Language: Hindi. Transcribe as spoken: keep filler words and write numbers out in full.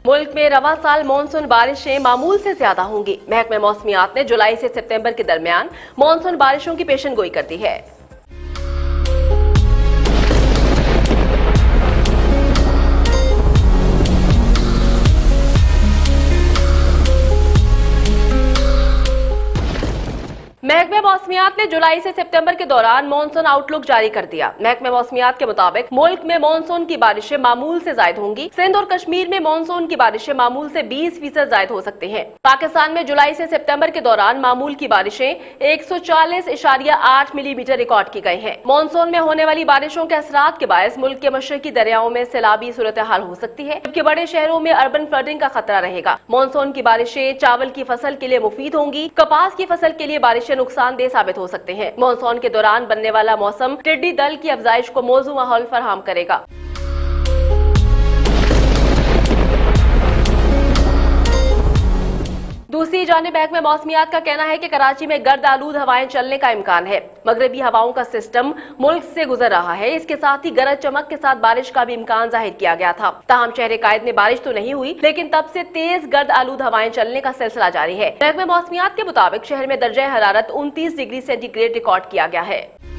मुल्क में रवा साल मानसून बारिशें मामूल से ज्यादा होंगी। महकमे मौसमियात ने जुलाई से सितंबर के दरमियान मानसून बारिशों की पेशनगोई कर दी है। महकमे मौसमियात ने जुलाई से सितंबर के दौरान मानसून आउटलुक जारी कर दिया। महकमे मौसमियात के मुताबिक मुल्क में मानसून की बारिशें मामूल से ज्यादा होंगी। सिंध और कश्मीर में मानसून की बारिशें मामूल से बीस फीसद ज्यादा हो सकते हैं। पाकिस्तान में जुलाई से सितंबर के दौरान मामूल की बारिशें एक सौ चालीस इशारिया आठ मिलीमीटर रिकॉर्ड की गई हैं। मानसून में होने वाली बारिशों के असरात के बायस मुल्क के मशरकी दरियाओं में सैलाबी सूरत हाल हो सकती है, जबकि बड़े शहरों में अर्बन फ्लडिंग का खतरा रहेगा। मानसून की बारिशें चावल की फसल के लिए मुफीद होंगी। कपास की फसल के लिए बारिशें नुकसानदेह साबित हो सकते हैं। मानसून के दौरान बनने वाला मौसम टिड्डी दल की अफजाइश को मौजू माहौल फराहम करेगा। दूसरी जानिब महकमे मौसमियात का कहना है कि कराची में गर्द आलूद हवाएं चलने का इम्कान है। मगरबी हवाओं का सिस्टम मुल्क से गुजर रहा है। इसके साथ ही गरज चमक के साथ बारिश का भी इम्कान जाहिर किया गया था। ताहम शहर कायद में बारिश तो नहीं हुई, लेकिन तब से तेज गर्द आलूद हवाएं चलने का सिलसिला जारी है। महकमे मौसमियात के मुताबिक शहर में दर्जा हरारत उनतीस डिग्री सेंटीग्रेड रिकॉर्ड किया गया है।